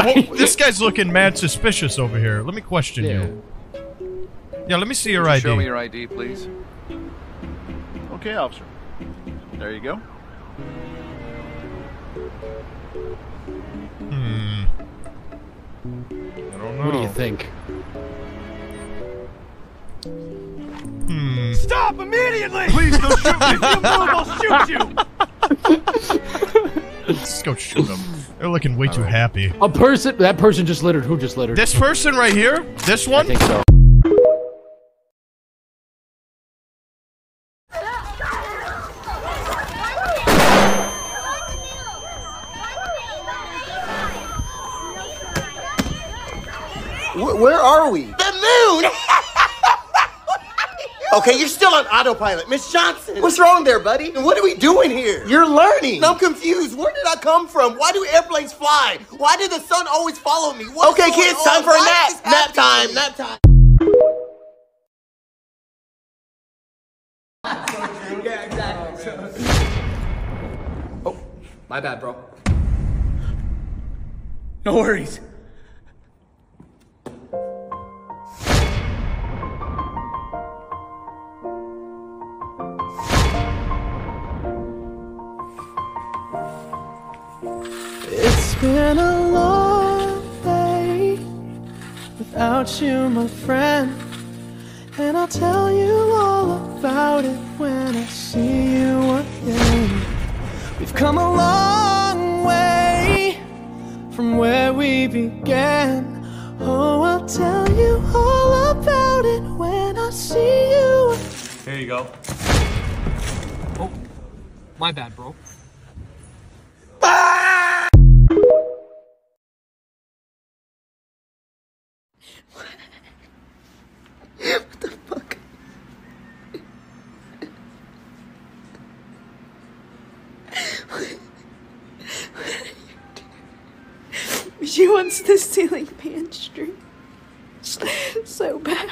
This guy's looking mad suspicious over here. Let me question you. Yeah, let me see your ID. Show me your ID, please. Okay, officer. There you go. I don't know. What do you think? Stop immediately! Please don't shoot me! If you move, I'll shoot you! Let's go shoot them. They're looking way too happy. That person just littered. Who just littered? This person right here? This one? I think so. Where are we? The moon! Okay, you're still on autopilot. Miss Johnson, what's wrong there, buddy? And what are we doing here? You're learning. I'm confused. Where did I come from? Why do airplanes fly? Why did the sun always follow me? Okay, kids, time for a nap. Nap time, nap time. Yeah, exactly. Oh, my bad, bro. No worries. It's been a long day without you, my friend, and I'll tell you all about it when I see you again. We've come a long way from where we began. Oh, I'll tell you all about it when I see you. Here you go. Oh, my bad, bro. What the fuck? What are you doing? She wants the ceiling fan string so bad.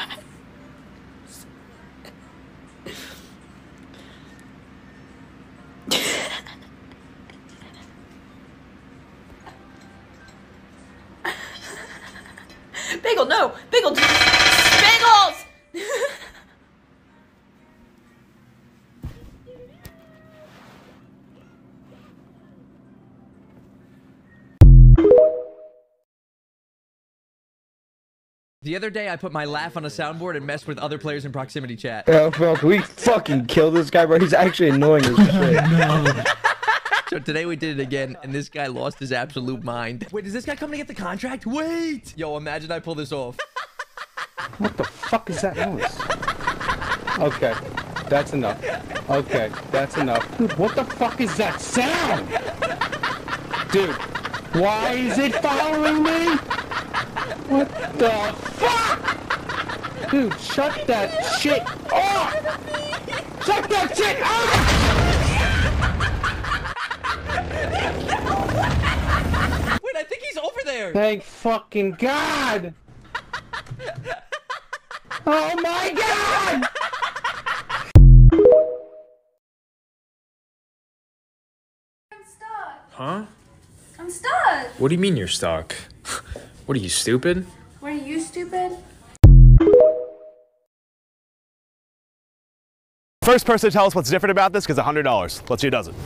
Bagel, no! Bagel! Bagels! The other day, I put my laugh on a soundboard and messed with other players in proximity chat. Yeah, bro, can we fucking kill this guy, bro? He's actually annoying as shit. No. So today we did it again, and this guy lost his absolute mind. Wait, is this guy coming to get the contract? Wait! Yo, imagine I pull this off. What the fuck is that noise? Okay, that's enough. Okay, that's enough. Dude, what the fuck is that sound? Dude, why is it following me? What the fuck? Dude, shut that shit off! Shut that shit off! Wait, I think he's over there! Thank fucking God! Oh my God! I'm stuck. Huh? I'm stuck. What do you mean you're stuck? What are you, stupid? What are you, stupid? First person to tell us what's different about this gets $100. Let's see who does it.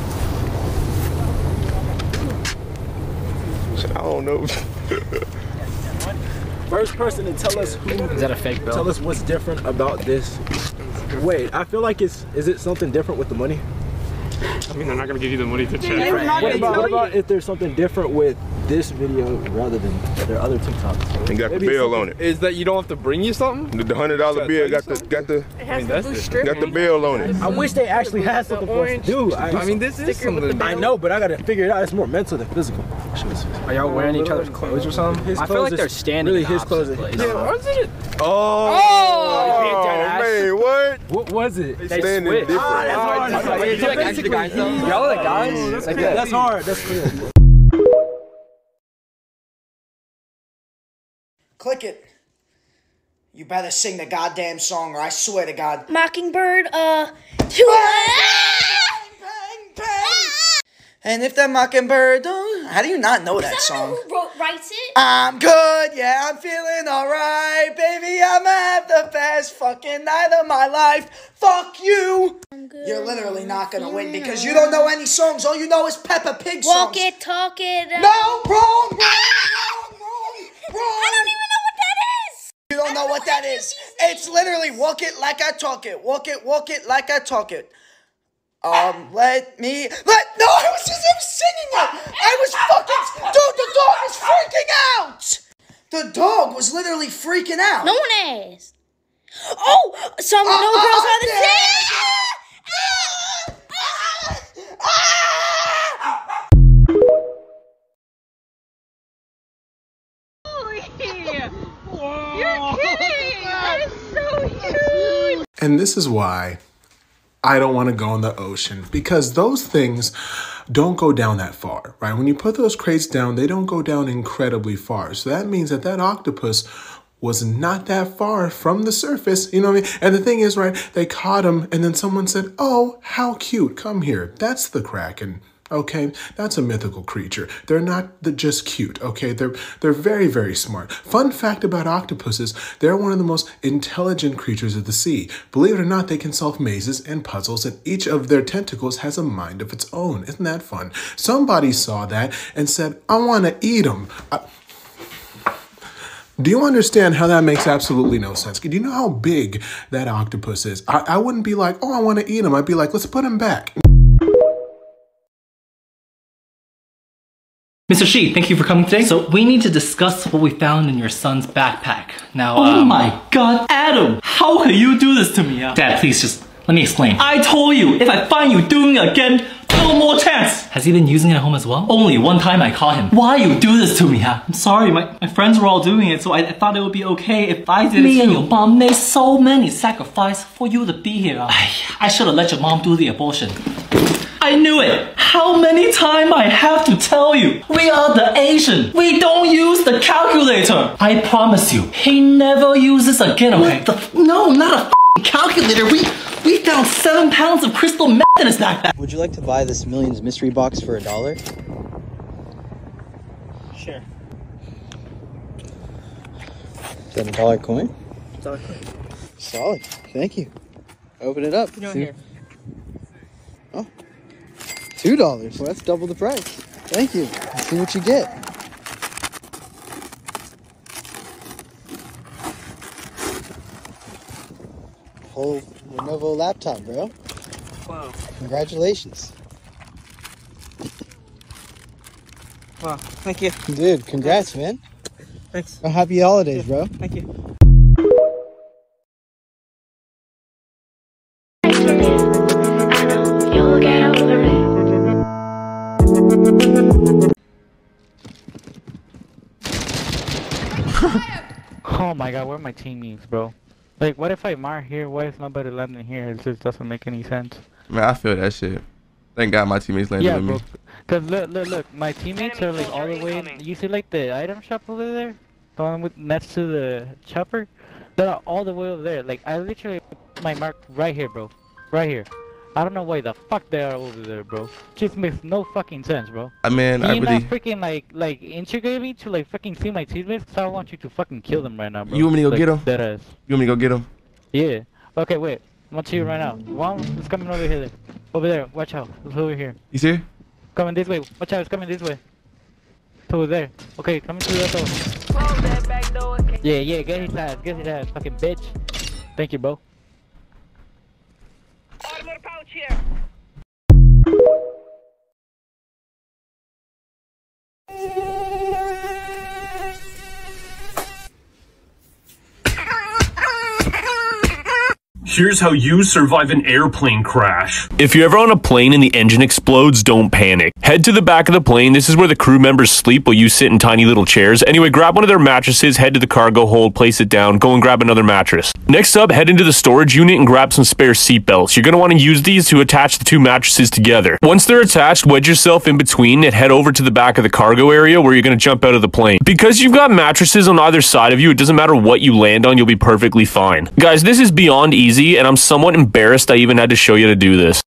I don't know. First person to tell us who is that a fake bill? Tell us what's different about this. Wait, I feel like is it something different with the money? I mean, they're not gonna give you the money to check. What about if there's something different with this video rather than their other TikToks? And got the bill on it. Is that you don't have to bring you something? The $100 bill got the bill on it. I wish they actually had something for us to do. I mean, this is something. I know, but I gotta figure it out. It's more mental than physical. Are y'all wearing each other's clothes or something? I feel like they're standing. Really, his clothes. Yeah, was it? Oh, man, what? What was it? They standing different. That's like extra guys though. Y'all are the guys. That's hard. That's clear. Click it. You better sing the goddamn song or I swear to God. Mockingbird, And if that mockingbird don't... How do you not know that song? Who wrote write it? I'm good, yeah, I'm feeling alright. Baby, I'ma have the best fucking night of my life. Fuck you. You're literally not gonna win because you don't know any songs. All you know is Peppa Pig songs. Walk it, talk it. No, wrong. I don't even know what that is. You don't know what that is. It's literally walk it like I talk it. Walk it like I talk it. No, I was singing it. I was fucking, dude, the dog was freaking out. The dog was literally freaking out. No one asked. Oh, some no girls are the same. You're kidding! That is so huge! And this is why I don't want to go in the ocean, because those things don't go down that far, right? When you put those crates down, they don't go down incredibly far. So that means that that octopus was not that far from the surface, you know what I mean? And the thing is, right, they caught him and then someone said, oh, how cute, come here. That's the Kraken. Okay, that's a mythical creature. They're not just cute, okay? They're very, very smart. Fun fact about octopuses, they're one of the most intelligent creatures of the sea. Believe it or not, they can solve mazes and puzzles, and each of their tentacles has a mind of its own. Isn't that fun? Somebody saw that and said, I want to eat them. Do you understand how that makes absolutely no sense? Do you know how big that octopus is? I wouldn't be like, oh, I want to eat him. I'd be like, let's put him back. Mr. Shi, thank you for coming today. So we need to discuss what we found in your son's backpack. Now, oh my god, Adam! How can you do this to me? Dad, please just let me explain. I told you, if I find you doing it again, no more chance! Has he been using it at home as well? Only one time I caught him. Why you do this to me, huh? I'm sorry, my friends were all doing it, so I thought it would be okay if I did it too. Me and your mom made so many sacrifices for you to be here. I should have let your mom do the abortion. I knew it! How many times I have to tell you? We are the Asian. We don't use the calculator. I promise you, he never uses again, okay? No, not a calculator. We found 7 pounds of crystal meth in his backpack. Would you like to buy this Millions mystery box for $1? Sure. Is that a $1 coin? $1 coin. Solid. Thank you. Open it up. Here. Oh. $2. Well, that's double the price. Thank you. Let's see what you get. Whole Lenovo laptop, bro. Wow. Congratulations. Wow. Thank you. Dude, congrats, man. Thanks. Well, happy holidays, bro. Thank you. You'll get over it. Oh my god, where are my teammates, bro? Like, what if I mark here? What if nobody landing here? It just doesn't make any sense. Man, I feel that shit. Thank God my teammates landed with me. Cause look, my teammates are like all the way. You see like the item shop over there, the one with next to the chopper. They're all the way over there. Like I literally put my mark right here, bro. Right here. I don't know why the fuck they are over there, bro. Just makes no fucking sense, bro. I mean, I really... really... not freaking like integrate me to like fucking see my teammates, so I want you to fucking kill them right now, bro. You want me to go like, get them? Deadass. You want me to go get them? Yeah. Okay, wait. I'm gonna tell you right now. One is coming over here. Over there. Watch out. It's over here. You see? Coming this way. Watch out. It's coming this way. It's over there. Okay, coming through that door. Close that back door. Yeah. Get his ass. Get his ass. Fucking bitch. Thank you, bro. Automotive pouch here. Here's how you survive an airplane crash. If you're ever on a plane and the engine explodes, don't panic. Head to the back of the plane. This is where the crew members sleep while you sit in tiny little chairs. Anyway, grab one of their mattresses, head to the cargo hold, place it down, go and grab another mattress. Next up, head into the storage unit and grab some spare seat belts. You're going to want to use these to attach the two mattresses together. Once they're attached, wedge yourself in between and head over to the back of the cargo area where you're going to jump out of the plane. Because you've got mattresses on either side of you, it doesn't matter what you land on, you'll be perfectly fine. Guys, this is beyond easy, and I'm somewhat embarrassed I even had to show you to do this.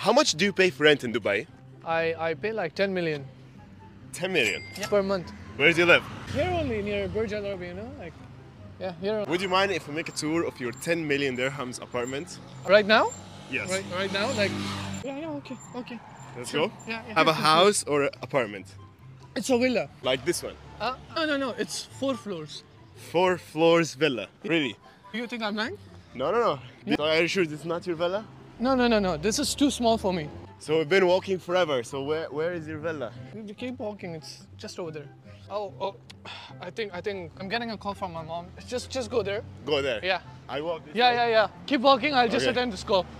How much do you pay for rent in Dubai? I pay like 10 million. 10 million? Yeah. Per month. Where do you live? Here only, near Burj Al Arab, you know? Like, yeah, here. Would you mind if we make a tour of your 10 million dirhams apartment? Right now? Yes. Right now? Like, yeah, okay. Let's Sure. go. Yeah, Have a house or an apartment? It's a villa. Like this one? No, it's 4 floors. 4 floors villa. Really? You think I'm lying? No. Yeah. So are you sure this is not your villa? No. This is too small for me. So we've been walking forever. So where is your villa? We keep walking. It's just over there. Oh. I think I'm getting a call from my mom. Just go there. Go there? Yeah. I walk this way? Yeah. Keep walking. I'll just attend this call.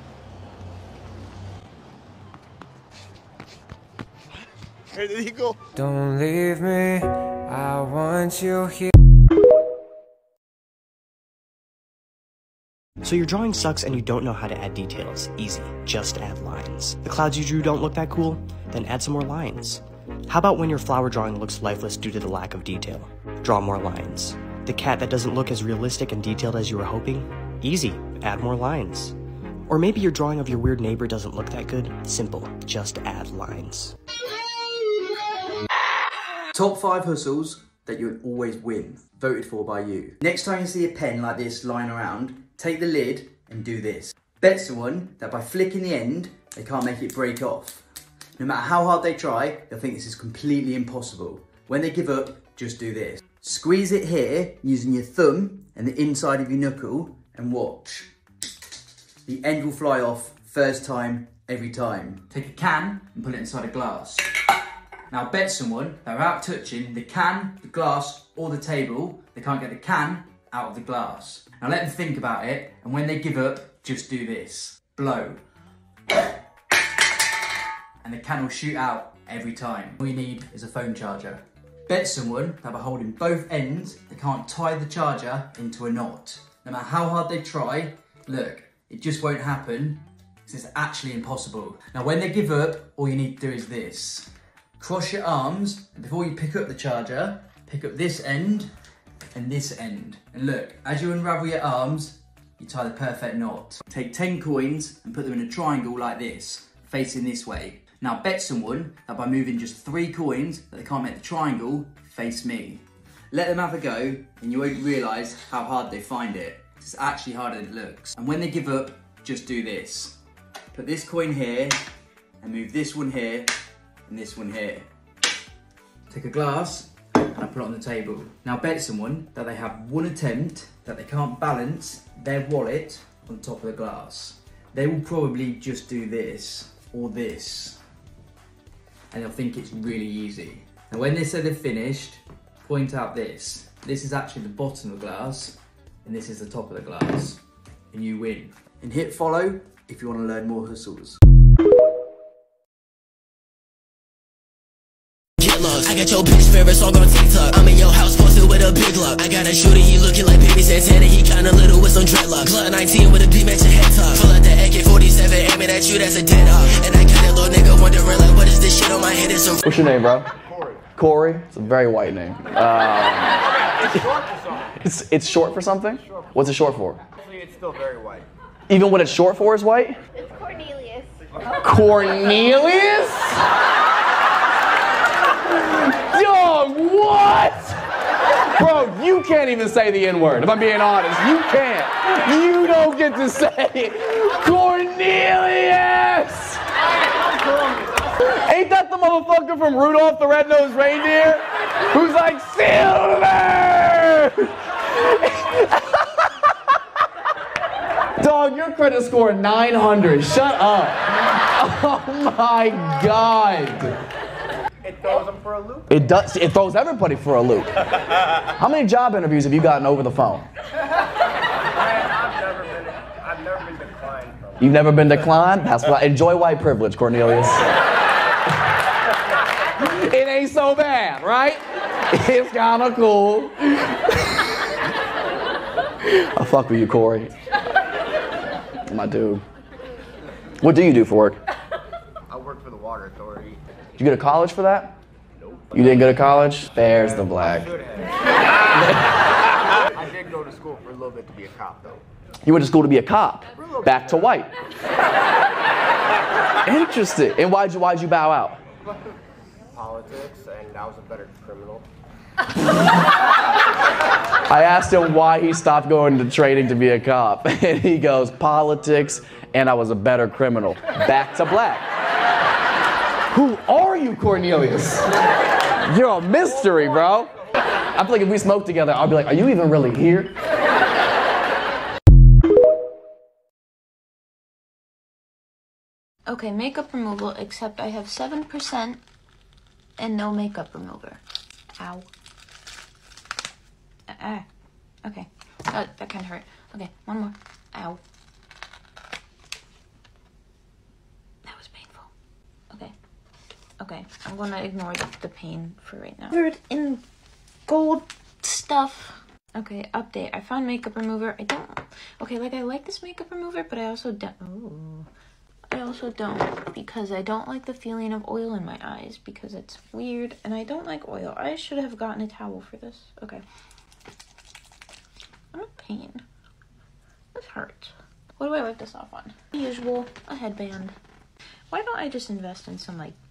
Where did he go? Don't leave me. I want you here. So your drawing sucks and you don't know how to add details. Easy, just add lines. The clouds you drew don't look that cool? Then add some more lines. How about when your flower drawing looks lifeless due to the lack of detail? Draw more lines. The cat that doesn't look as realistic and detailed as you were hoping? Easy, add more lines. Or maybe your drawing of your weird neighbor doesn't look that good? Simple, just add lines. Top 5 hustles that you would always win, voted for by you. Next time you see a pen like this lying around, take the lid and do this. Bet someone that by flicking the end, they can't make it break off. No matter how hard they try, they'll think this is completely impossible. When they give up, just do this. Squeeze it here using your thumb and the inside of your knuckle and watch. The end will fly off first time, every time. Take a can and put it inside a glass. Now bet someone that without touching the can, the glass or the table, they can't get the can out of the glass. Now let them think about it, and when they give up, just do this. Blow. And the can will shoot out every time. All you need is a phone charger. Bet someone that by holding both ends, they can't tie the charger into a knot. No matter how hard they try, look, it just won't happen, because it's actually impossible. Now when they give up, all you need to do is this. Cross your arms, and before you pick up the charger, pick up this end and this end. And look, as you unravel your arms, you tie the perfect knot. Take 10 coins and put them in a triangle like this, facing this way. Now bet someone that by moving just 3 coins that they can't make the triangle, face me. Let them have a go and you won't realise how hard they find it. It's actually harder than it looks. And when they give up, just do this. Put this coin here and move this one here and this one here. Take a glass and I put it on the table. Now bet someone that they have one attempt that they can't balance their wallet on top of the glass. They will probably just do this or this and they'll think it's really easy. Now when they say they're finished, point out this. This is actually the bottom of the glass and this is the top of the glass and you win. And hit follow if you want to learn more hustles. I got your bitch favorite song on TikTok. I'm in your house posted with a big lock. I got a shooter, he looking like Baby Santana. He kinda little with some dreadlocks. Glock 19 with a beat match a head top. Pull out the AK-47, aiming at you, that's a dead off. And I got that little nigga wondering like, what is this shit on my head? It's some. What's your name, bro? Corey. Corey? It's a very white name. It's short for something. It's short for something? What's it short for? Actually, it's still very white. Even what it's short for is white? It's Cornelius. Cornelius? Dog, what? Bro, you can't even say the N-word, if I'm being honest. You can't. You don't get to say it. Cornelius! Ain't that the motherfucker from Rudolph the Red-Nosed Reindeer? Who's like, Silver! Dog, your credit score 900. Shut up. Oh my God. It throws them for a loop. It does. It throws everybody for a loop. How many job interviews have you gotten over the phone? I've never been declined. You've never been declined? That's why. Enjoy white privilege, Cornelius. It ain't so bad, right? It's kind of cool. I fuck with you, Corey. My dude. What do you do for work? I work for the Water Authority. Did you go to college for that? Nope. You didn't go to college? There's the black. I did go to school for a little bit to be a cop, though. You went to school to be a cop. Back to white. Interesting. And why'd you bow out? Politics, and I was a better criminal. I asked him why he stopped going to training to be a cop, and he goes, politics, and I was a better criminal. Back to black. Who are you, Cornelius? You're a mystery, bro. I feel like if we smoke together, I'll be like, are you even really here? Okay, makeup removal, except I have 7% and no makeup remover. Ow. Okay. That kind of hurt. Okay, one more. Ow. That was painful. Okay, I'm gonna ignore the pain for right now. Covered in gold stuff. Okay, update. I found makeup remover. Okay, like I like this makeup remover, but I also don't. Ooh. I also don't, because I don't like the feeling of oil in my eyes, because it's weird, and I don't like oil. I should have gotten a towel for this. Okay. I'm in pain. This hurts. What do I wipe this off on? The usual, a headband. Why don't I just invest in some, like...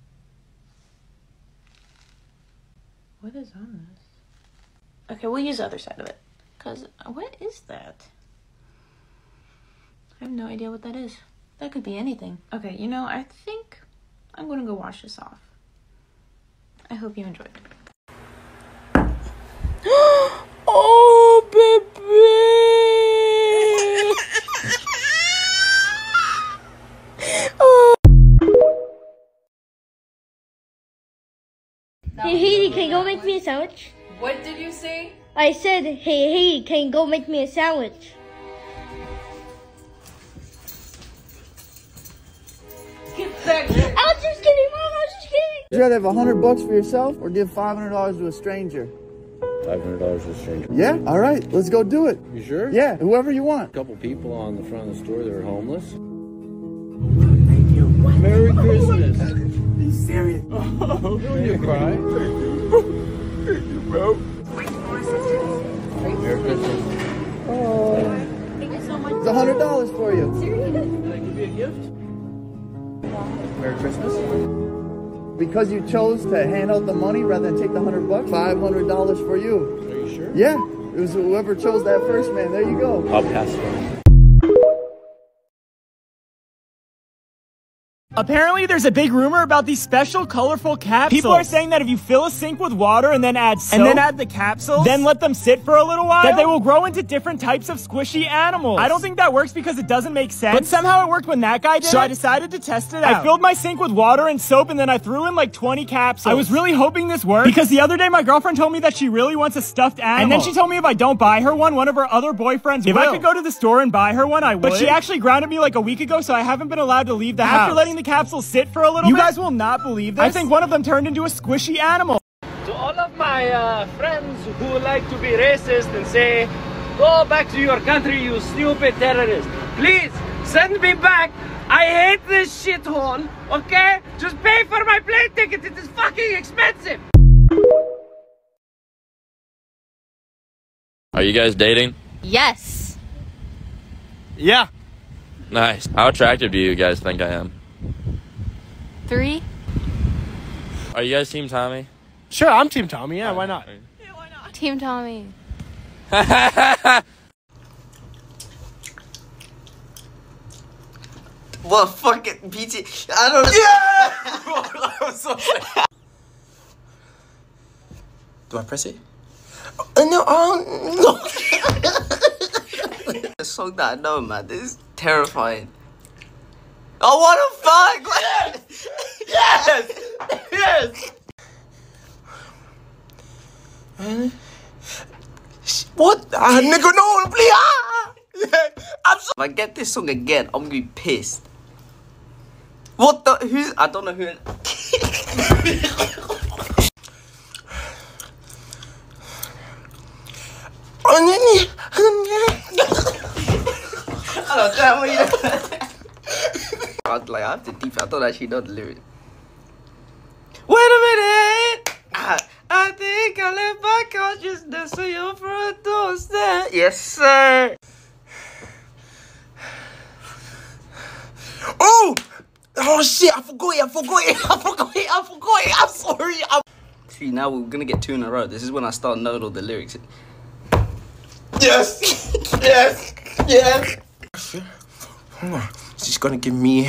What is on this? Okay, we'll use the other side of it. Because, what is that? I have no idea what that is. That could be anything. Okay, you know, I think I'm gonna go wash this off. I hope you enjoyed. Oh, baby! Oh. Hey, Haiti, can you go make me a sandwich? What did you say? I said, hey, Haiti, can you go make me a sandwich? Get back. I was just kidding, Mom. I was just kidding. Would you rather have $100 for yourself or give $500 to a stranger? $500 to a stranger. Yeah? All right. Let's go do it. You sure? Yeah. Whoever you want. A couple people on the front of the store that are homeless. Thank you. Merry Christmas. Are you serious? Oh, you cry. Thank you, bro. Merry Christmas. Oh. Thank you so much. It's $100 for you. Seriously? Can I give you a gift? Merry Christmas. Because you chose to hand out the money rather than take the $100, $500 for you. Are you sure? Yeah. It was whoever chose that first, man. There you go. I'll pass it on. Apparently, there's a big rumor about these special colorful capsules. People are saying that if you fill a sink with water and then add soap, and then add the capsules, then let them sit for a little while, that they will grow into different types of squishy animals. I don't think that works because it doesn't make sense. But somehow it worked when that guy did it. So I decided to test it out. I filled my sink with water and soap and then I threw in like 20 capsules. I was really hoping this worked because the other day my girlfriend told me that she really wants a stuffed animal. And then she told me if I don't buy her one of her other boyfriends will. If I could go to the store and buy her one, I would. But she actually grounded me like a week ago, so I haven't been allowed to leave the house. After letting the capsules sit for a little bit. You guys will not believe this. I think one of them turned into a squishy animal. To all of my friends who like to be racist and say, go back to your country, you stupid terrorist. Please, send me back. I hate this shithole, okay? Just pay for my plane ticket. It is fucking expensive. Are you guys dating? Yes. Yeah. Nice. How attractive do you guys think I am? 3. Are you guys Team Tommy? Sure, I'm Team Tommy. Yeah, why not? Team Tommy. What fucking BT? I don't know. Yeah! I'm so sad. Do I press it? No, no. The song that I know, man. This is terrifying. Oh, what the fuck? Yes! Yes! What? Nigga, no, please! If I get this song again, I'm gonna be pissed. What the? Who's? I don't know who. Hello, damn, what are you doing? I was like, I have to deep. I don't actually know the lyrics. Wait a minute! I think I left my consciousness so you're for a doorstep. Yes, sir. Oh! Oh, Oh shit, I forgot it. I'm sorry. See, now we're gonna get 2 in a row. This is when I start knowing all the lyrics. Yes. Hold on. She's gonna give me.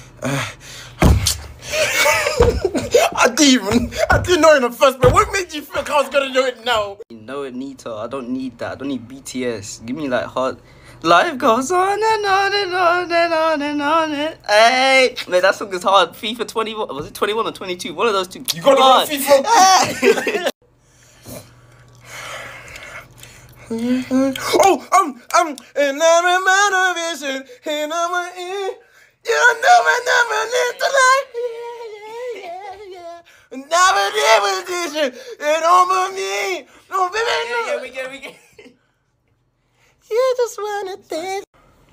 I didn't know in the first place. What made you think I was gonna know it now? No, Anita, I don't need that. I don't need BTS. Give me like hard. Life goes on and on and on and on and on and. Hey, man, that song is hard. FIFA 21, was it 21 or 22? One of those two. You got the wrong FIFA. And I'm a man of vision, and I'm a. You know I never lived a life. Never did with this shit. It over me. No, baby. Yeah, we get it. You just wanna dance.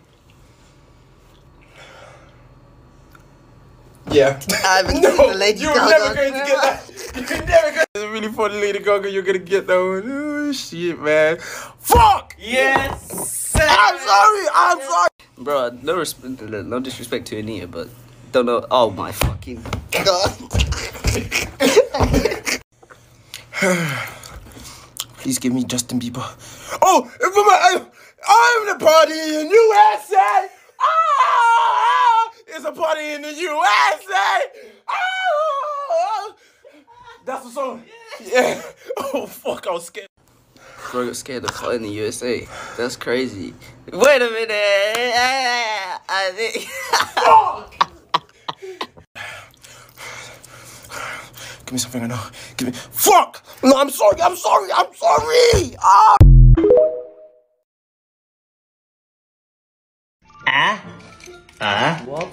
Yeah. I haven't seen the Lady Gaga. You're never going to get that. You're never going to. It's really funny, Lady Gaga. You're gonna get that one. Oh shit, man. Fuck. Yes. I'm sorry. Bro, no disrespect to Anita, but don't know. Oh my fucking god. Please give me Justin Bieber. Oh, I'm the party in USA. Oh, it's a party in the USA. Oh, that's the song. Yeah. Oh fuck, I was scared. Bro, I got scared of party in the USA. That's crazy. Wait a minute. I think. Give me something I know. Give me. Fuck! No, I'm sorry. Oh. What?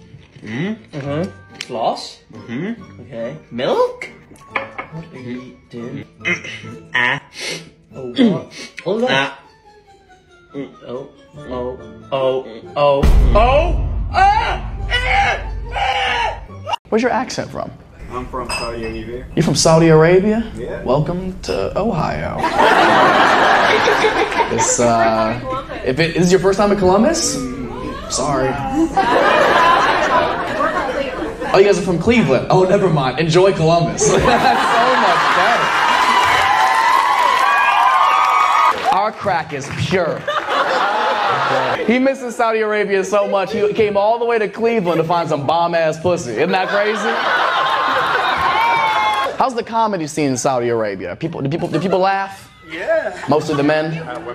Floss? Okay. Milk? What are you doing? Oh, what? What was that? Where's your accent from? I'm from Saudi Arabia. You're from Saudi Arabia? Yeah. Welcome to Ohio. This is your first time in Columbus? Sorry. Oh, you guys are from Cleveland. Oh, never mind. Enjoy Columbus. That's so much better. Our crack is pure. He misses Saudi Arabia so much, he came all the way to Cleveland to find some bomb-ass pussy. Isn't that crazy? How's the comedy scene in Saudi Arabia? Do people laugh? Yeah. Mostly the men?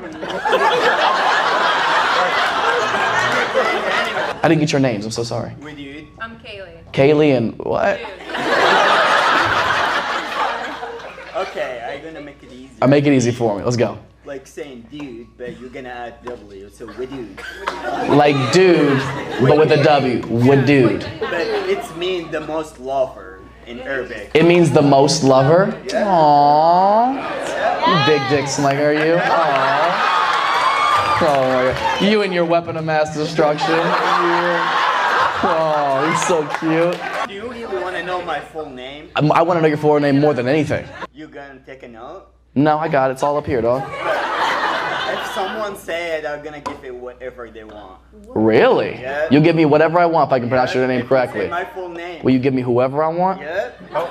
I didn't get your names, I'm so sorry. Dude. I'm Kaylee. Kaylee and what? Okay, I'm gonna make it easy. I'll make it easy for me, let's go. Like saying dude, but you're gonna add W, so dude. Like dude, but with a W, with dude. But it's mean the most lover in Arabic. It means the most lover? Yeah. Aww. You big dick slinger, you? Aww. Oh my god. You and your weapon of mass destruction. Oh, he's so cute. Do you really want to know my full name? I want to know your full name more than anything. You gonna take a note? No, I got it. It's all up here, dog. If someone say it, I'm gonna give it whatever they want. Really? Yeah. You give me whatever I want if I can pronounce your name correctly. Say my full name. Will you give me whoever I want? Yeah.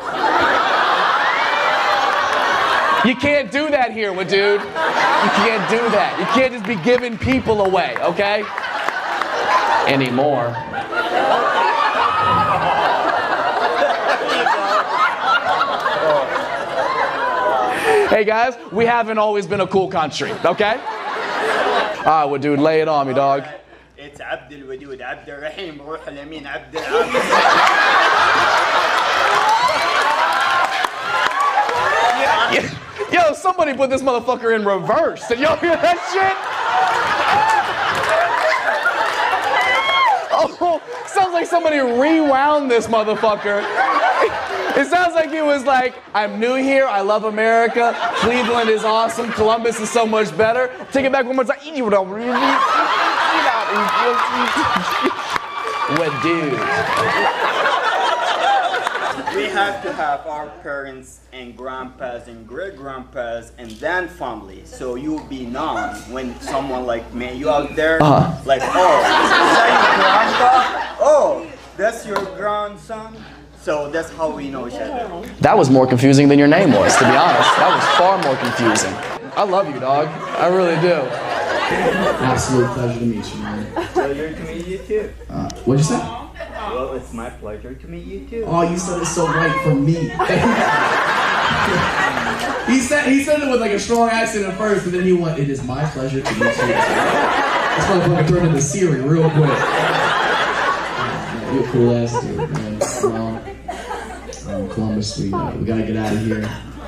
You can't do that here, dude. You can't do that. You can't just be giving people away, okay? Anymore. Hey guys, we haven't always been a cool country, okay? Alright, well dude, lay it on me, dog. It's Abdul Wadud, Abdul Rahim, Ruh al-Amin, Abdul Yo, somebody put this motherfucker in reverse. Did y'all hear that shit? Oh, sounds like somebody rewound this motherfucker. It sounds like he was like, I'm new here, I love America, Cleveland is awesome, Columbus is so much better. Take it back one more time. What dude? We have to have our parents and grandpas and great-grandpas and then family. So you'll be known when someone like me, you out there, like, oh, is that your grandpa? Oh, That's your grandson. So that's how we know each other. That was more confusing than your name was, to be honest. That was far more confusing. I love you, dog. I really do. Absolute pleasure to meet you, man. Pleasure to meet you too. What'd you say? Well, it's my pleasure to meet you too. Oh, you said it so right for me. he said it with like a strong accent at first, but then he went, "It is my pleasure to meet you." This motherfucker turned into Siri real quick. You're a cool ass dude, man. Columbus, we gotta get out of here.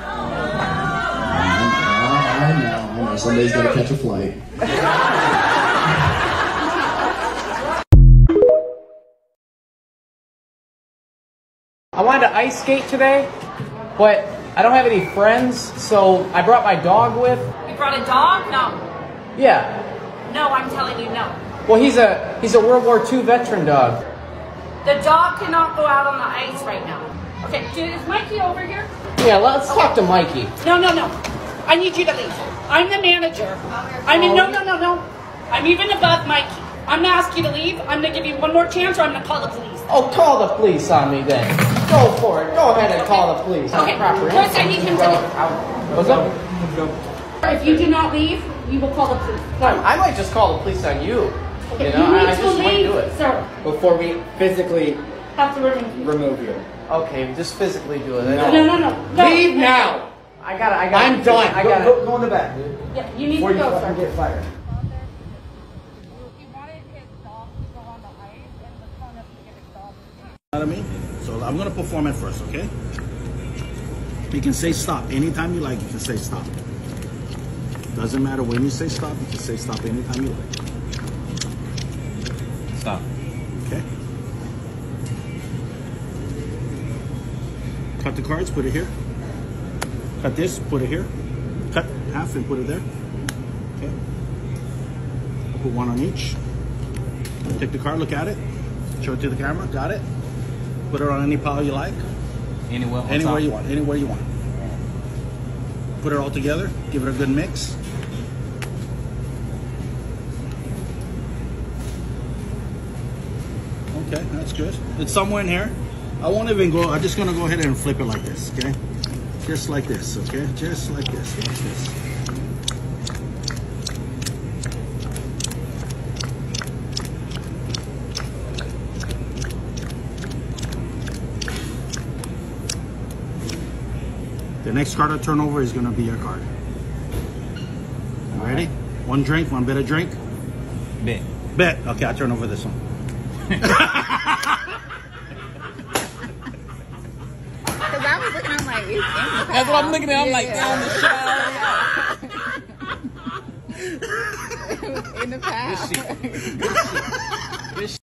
I know. Somebody's gotta catch a flight. I wanted to ice skate today, but I don't have any friends, so I brought my dog with. You brought a dog? No. Yeah. No, I'm telling you no. Well, he's a World War II veteran dog. The dog cannot go out on the ice right now. Okay, is Mikey over here? Yeah, let's talk to Mikey. No. I need you to leave. I'm the manager. No. I'm even above Mikey. I'm gonna ask you to leave. I'm gonna give you one more chance, or I'm gonna call the police. Oh, call the police on me then. Go for it. Go ahead and call the police. Okay, first I need him to leave. What's up? If you do not leave, you will call the police. I might just call the police on you. Okay, You know, you need I to just might leave, do it. sir. Before we physically Have to remove you. Okay, just physically do it. No. Leave now. I gotta. I'm done. I gotta go in the back. Yeah, you need to go, sir. Get fired. You know what I mean? So I'm gonna perform it first, okay? You can say stop anytime you like. You can say stop. Doesn't matter when you say stop. You can say stop anytime you like. Stop. Okay. Cut the cards. Put it here. Cut this. Put it here. Cut half and put it there. Okay. I'll put one on each. Take the card. Look at it. Show it to the camera. Got it. Put it on any pile you like. Anywhere you want. Anywhere you want. Put it all together. Give it a good mix. Okay, that's good. It's somewhere in here. I won't even go. I'm just gonna go ahead and flip it like this. Okay, just like this. Okay, just like this. Like this. The next card I turn over is gonna be your card. You ready? One drink, one bit of drink. Bet. Okay, I'll turn over this one. Because I was looking, I'm like, that's what I'm looking at. I'm like, down the shower. in the past. Good shit. Good shit.